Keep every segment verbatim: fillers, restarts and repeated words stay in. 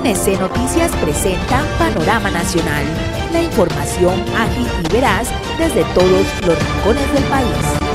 N C Noticias presenta Panorama Nacional, la información ágil y veraz desde todos los rincones del país.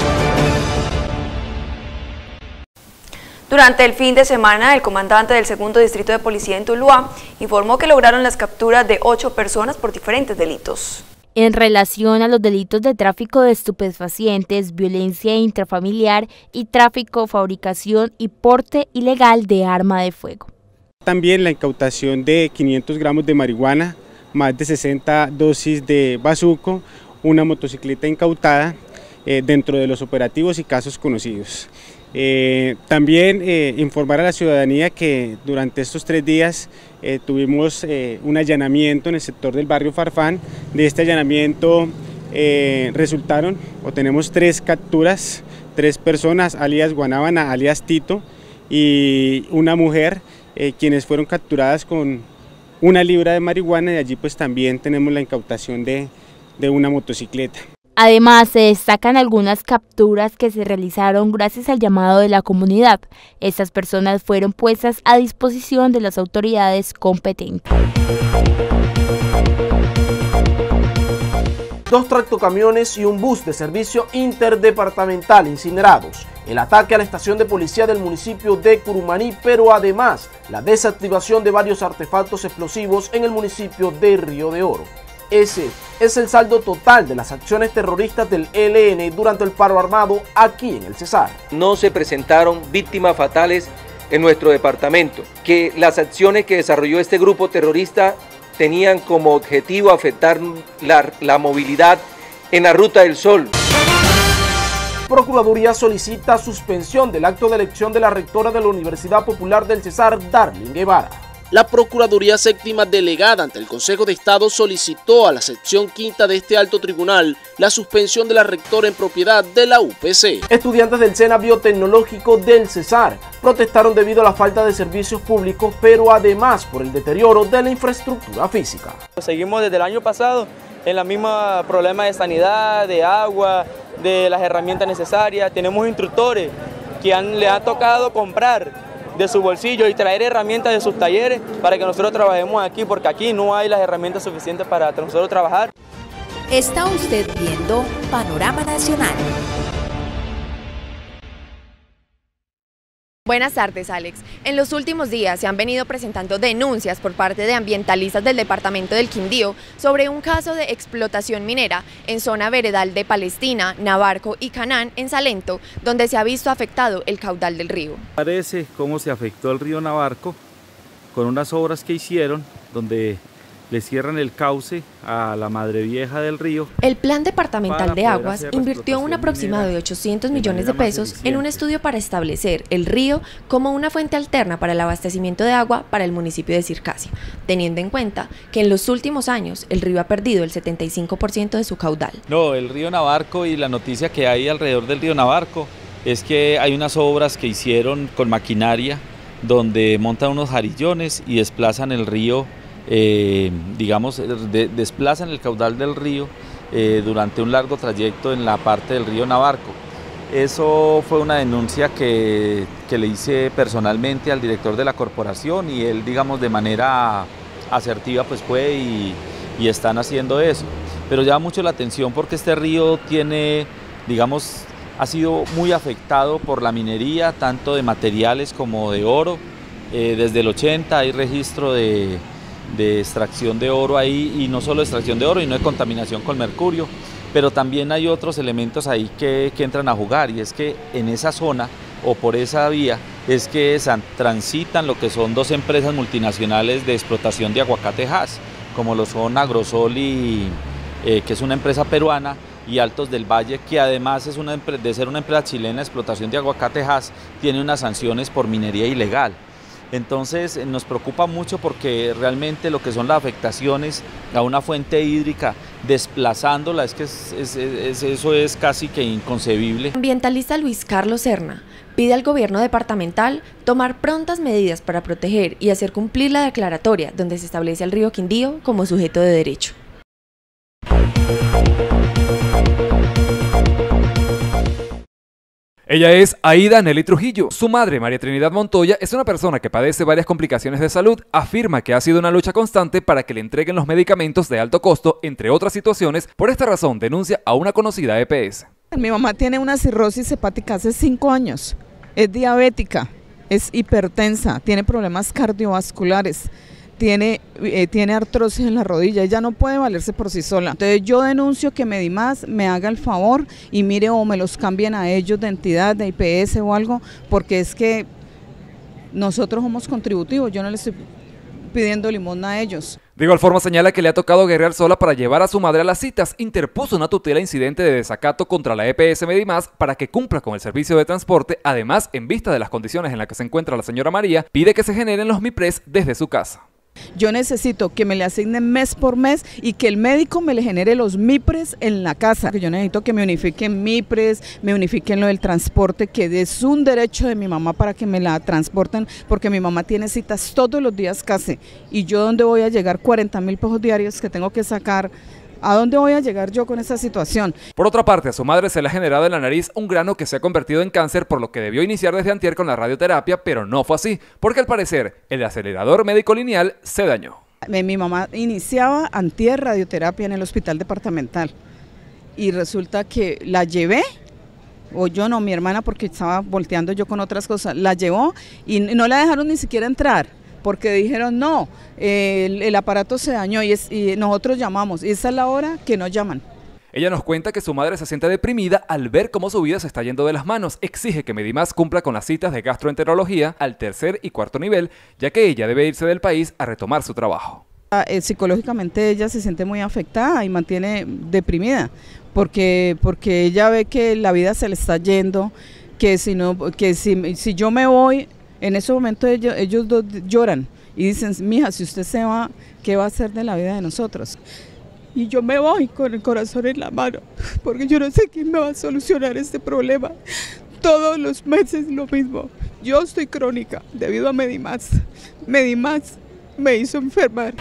Durante el fin de semana, el comandante del segundo distrito de policía en Tuluá informó que lograron las capturas de ocho personas por diferentes delitos. En relación a los delitos de tráfico de estupefacientes, violencia intrafamiliar y tráfico, fabricación y porte ilegal de arma de fuego. También la incautación de quinientos gramos de marihuana, más de sesenta dosis de bazuco, una motocicleta incautada eh, dentro de los operativos y casos conocidos. Eh, también eh, informar a la ciudadanía que durante estos tres días eh, tuvimos eh, un allanamiento en el sector del barrio Farfán. De este allanamiento eh, resultaron o tenemos tres capturas, tres personas, alias Guanábana, alias Tito, y una mujer, eh, quienes fueron capturadas con una libra de marihuana, y allí pues también tenemos la incautación de, de una motocicleta. Además, se destacan algunas capturas que se realizaron gracias al llamado de la comunidad. Estas personas fueron puestas a disposición de las autoridades competentes. Dos tractocamiones y un bus de servicio interdepartamental incinerados. El ataque a la estación de policía del municipio de Curumaní, pero además la desactivación de varios artefactos explosivos en el municipio de Río de Oro. Ese es el saldo total de las acciones terroristas del E L N durante el paro armado aquí en el Cesar. No se presentaron víctimas fatales en nuestro departamento, que las acciones que desarrolló este grupo terrorista tenían como objetivo afectar la, la movilidad en la Ruta del Sol. Procuraduría solicita suspensión del acto de elección de la rectora de la Universidad Popular del Cesar, Darling Guevara. La Procuraduría Séptima delegada ante el Consejo de Estado solicitó a la sección quinta de este alto tribunal la suspensión de la rectora en propiedad de la U P C. Estudiantes del SENA Biotecnológico del Cesar protestaron debido a la falta de servicios públicos, pero además por el deterioro de la infraestructura física. Seguimos desde el año pasado en la misma problema de sanidad, de agua, de las herramientas necesarias. Tenemos instructores que han, le ha tocado comprar de su bolsillo y traer herramientas de sus talleres para que nosotros trabajemos aquí, porque aquí no hay las herramientas suficientes para nosotros trabajar. Está usted viendo Panorama Nacional. Buenas tardes, Alex. En los últimos días se han venido presentando denuncias por parte de ambientalistas del departamento del Quindío sobre un caso de explotación minera en zona veredal de Palestina, Navarco y Canán, en Salento, donde se ha visto afectado el caudal del río. Parece cómo se afectó el río Navarco con unas obras que hicieron donde le cierran el cauce a la madre vieja del río. El Plan Departamental de Aguas invirtió un aproximado de ochocientos millones de pesos en un estudio para establecer el río como una fuente alterna para el abastecimiento de agua para el municipio de Circasia, teniendo en cuenta que en los últimos años el río ha perdido el setenta y cinco por ciento de su caudal. No, el río Navarco, y la noticia que hay alrededor del río Navarco es que hay unas obras que hicieron con maquinaria donde montan unos jarillones y desplazan el río. Eh, digamos, de, desplazan el caudal del río eh, durante un largo trayecto en la parte del río Navarco. Eso fue una denuncia que, que le hice personalmente al director de la corporación, y él, digamos, de manera asertiva pues fue y, y están haciendo eso. Pero llama mucho la atención porque este río tiene, digamos, ha sido muy afectado por la minería, tanto de materiales como de oro. Eh, desde el ochenta hay registro de de extracción de oro ahí, y no solo extracción de oro, y no de contaminación con mercurio, pero también hay otros elementos ahí que, que entran a jugar, y es que en esa zona o por esa vía es que transitan lo que son dos empresas multinacionales de explotación de aguacatejas, como lo son Agrosol, y, eh, que es una empresa peruana, y Altos del Valle, que además es una, de ser una empresa chilena de explotación de aguacatejas, tiene unas sanciones por minería ilegal. Entonces nos preocupa mucho porque realmente lo que son las afectaciones a una fuente hídrica, desplazándola, es que es, es, es, eso es casi que inconcebible. El ambientalista Luis Carlos Serna pide al gobierno departamental tomar prontas medidas para proteger y hacer cumplir la declaratoria donde se establece al río Quindío como sujeto de derecho. Ella es Aida Nelly Trujillo. Su madre, María Trinidad Montoya, es una persona que padece varias complicaciones de salud. Afirma que ha sido una lucha constante para que le entreguen los medicamentos de alto costo, entre otras situaciones. Por esta razón, denuncia a una conocida E P S. Mi mamá tiene una cirrosis hepática hace cinco años. Es diabética, es hipertensa, tiene problemas cardiovasculares. Tiene, eh, tiene artrosis en la rodilla, ella no puede valerse por sí sola. Entonces yo denuncio que Medimás me haga el favor y mire o me los cambien a ellos de entidad, de I P S o algo, porque es que nosotros somos contributivos, yo no les estoy pidiendo limosna a ellos. De igual forma señala que le ha tocado guerrear sola para llevar a su madre a las citas. Interpuso una tutela incidente de desacato contra la E P S Medimás para que cumpla con el servicio de transporte. Además, en vista de las condiciones en las que se encuentra la señora María, pide que se generen los MIPRES desde su casa. Yo necesito que me le asignen mes por mes y que el médico me le genere los MIPRES en la casa. Yo necesito que me unifiquen MIPRES, me unifiquen lo del transporte, que es un derecho de mi mamá para que me la transporten, porque mi mamá tiene citas todos los días casi. Y yo, ¿dónde voy a llegar? cuarenta mil pesos diarios que tengo que sacar. ¿A dónde voy a llegar yo con esa situación? Por otra parte, a su madre se le ha generado en la nariz un grano que se ha convertido en cáncer, por lo que debió iniciar desde antier con la radioterapia, pero no fue así, porque al parecer el acelerador médico lineal se dañó. Mi mamá iniciaba antier radioterapia en el hospital departamental y resulta que la llevé, o yo no, mi hermana, porque estaba volteando yo con otras cosas, la llevó y no la dejaron ni siquiera entrar, porque dijeron no, eh, el, el aparato se dañó y, es, y nosotros llamamos, y esa es la hora que nos llaman. Ella nos cuenta que su madre se siente deprimida al ver cómo su vida se está yendo de las manos. Exige que Medimás cumpla con las citas de gastroenterología al tercer y cuarto nivel, ya que ella debe irse del país a retomar su trabajo. Eh, psicológicamente ella se siente muy afectada y mantiene deprimida, porque, porque ella ve que la vida se le está yendo, que si, no, que si, si yo me voy, en ese momento ellos, ellos dos lloran y dicen, mija, si usted se va, ¿qué va a hacer de la vida de nosotros? Y yo me voy con el corazón en la mano, porque yo no sé quién me va a solucionar este problema. Todos los meses lo mismo. Yo estoy crónica debido a Medimás. Medimás me hizo enfermar.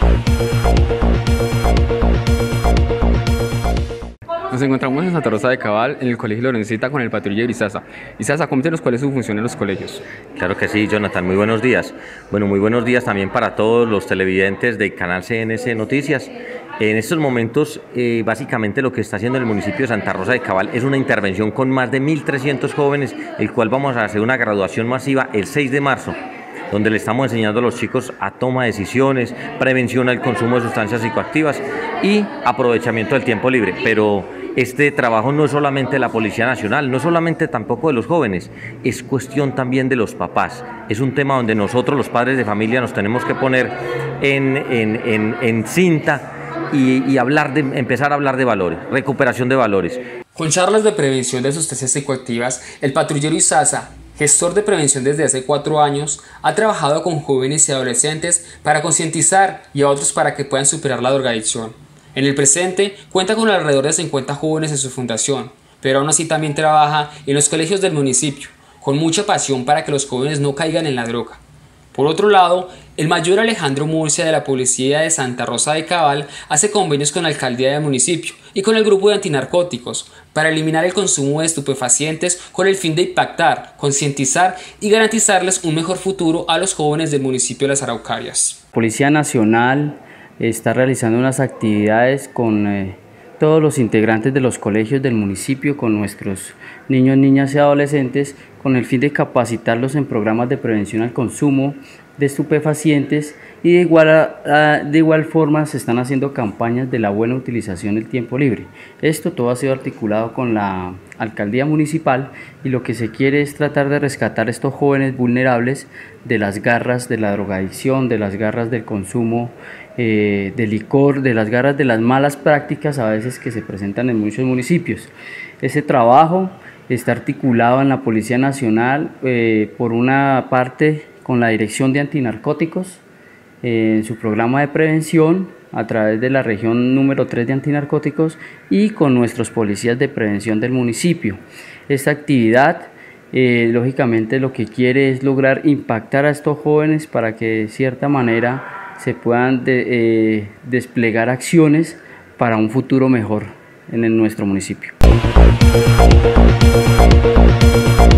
Nos encontramos en Santa Rosa de Cabal, en el Colegio Lorencita, con el patrullero Isaza. Isaza, coméntenos cuál es su función en los colegios. Claro que sí, Jonathan, muy buenos días. Bueno, muy buenos días también para todos los televidentes del canal C N C Noticias. En estos momentos, eh, básicamente lo que está haciendo el municipio de Santa Rosa de Cabal es una intervención con más de mil trescientos jóvenes, el cual vamos a hacer una graduación masiva el seis de marzo. Donde le estamos enseñando a los chicos a toma de decisiones, prevención al consumo de sustancias psicoactivas y aprovechamiento del tiempo libre. Pero este trabajo no es solamente de la Policía Nacional, no solamente tampoco de los jóvenes, es cuestión también de los papás. Es un tema donde nosotros, los padres de familia, nos tenemos que poner en, en, en, en cinta y, y hablar de, empezar a hablar de valores, recuperación de valores. Con charlas de prevención de sustancias psicoactivas, el patrullero Isaza, gestor de prevención desde hace cuatro años, ha trabajado con jóvenes y adolescentes para concientizar y a otros para que puedan superar la drogadicción. En el presente cuenta con alrededor de cincuenta jóvenes en su fundación, pero aún así también trabaja en los colegios del municipio, con mucha pasión para que los jóvenes no caigan en la droga. Por otro lado, el mayor Alejandro Murcia de la Policía de Santa Rosa de Cabal hace convenios con la alcaldía del municipio y con el grupo de antinarcóticos para eliminar el consumo de estupefacientes con el fin de impactar, concientizar y garantizarles un mejor futuro a los jóvenes del municipio de Las Araucarias. Policía Nacional está realizando unas actividades con eh, todos los integrantes de los colegios del municipio, con nuestros niños, niñas y adolescentes, con el fin de capacitarlos en programas de prevención al consumo de estupefacientes y de igual, a, de igual forma se están haciendo campañas de la buena utilización del tiempo libre. Esto todo ha sido articulado con la alcaldía municipal y lo que se quiere es tratar de rescatar a estos jóvenes vulnerables de las garras de la drogadicción, de las garras del consumo eh, de licor, de las garras de las malas prácticas a veces que se presentan en muchos municipios. Ese trabajo está articulado en la Policía Nacional eh, por una parte con la Dirección de Antinarcóticos eh, en su programa de prevención a través de la región número tres de antinarcóticos y con nuestros policías de prevención del municipio. Esta actividad eh, lógicamente lo que quiere es lograr impactar a estos jóvenes para que de cierta manera se puedan de, eh, desplegar acciones para un futuro mejor en el, nuestro municipio.